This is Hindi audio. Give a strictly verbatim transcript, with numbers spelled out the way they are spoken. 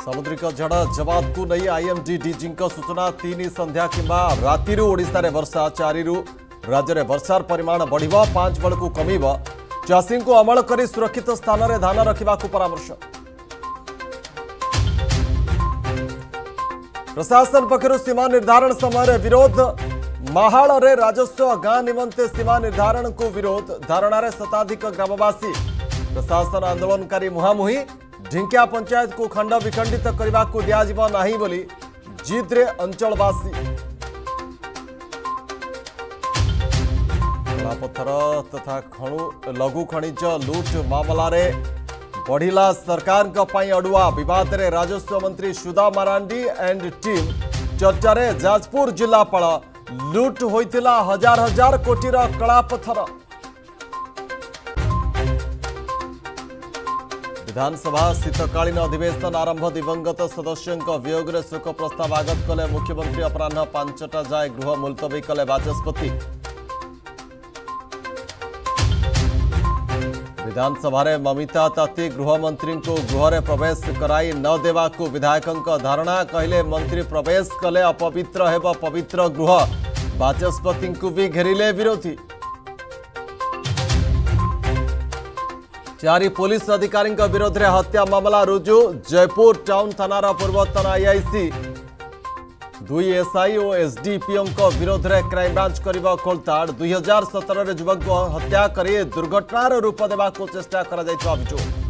सामुद्रिक झड़ जवाब को नहीं आईएमडी डीजी सूचना तीन संध्या किंबा राति ओडिशा रे वर्षा चारि राज्य में वर्षार परिमाण बढ़ पांच बल को कम चाषी को अमल कर सुरक्षित स्थान में धान रखा परामर्श। प्रशासन पक्षर सीमा निर्धारण समय विरोध महाल रे राजस्व गां निमंते सीमा निर्धारण को विरोध धारणा शताधिक ग्रामवासी प्रशासन आंदोलनकारी मुहांमुही ढिंकिया पंचायत को खंड विखंडित करने को दिज्व नहीं बोली जिद्रे अंचलवासी। पत्थर तथा खणु लघु खनिज लुट मामला रे बढ़िला सरकार अड़ुआ विवाद रे राजस्व मंत्री सुधा मारांडी एंड टीम चर्चा रे जाजपुर जिलापाल लुट होइतिला हजार हजार कोटी कला पत्थर। विधानसभा शीतकालीन अधिवेशन आरंभ दिवंगत सदस्यों वियोग में शोक प्रस्ताव आगत कले मुख्यमंत्री अपराह पांचटा जाए गृह मुलतवी कले बाचस्पति। विधानसभा रे ममिता ताती गृहमंत्री को गृह में प्रवेश कराई न देवा को विधायकों धारणा कहले मंत्री प्रवेश कले अपवित्र हेब पवित्र गृह बाचस्पति को भी घेरिले विरोधी। चारि पुलिस अधिकारी विरोध में हत्या मामला रुजु जयपुर टाउन थानार पूर्वतन आईआईसी दुई एसआई और एसडीपीओ विरोध में क्राइमब्रांच कर खोलताड़ दुई हजार सतर युवक को हत्या कर दुर्घटनार रूप देवा चेष्टा कर अभियोग।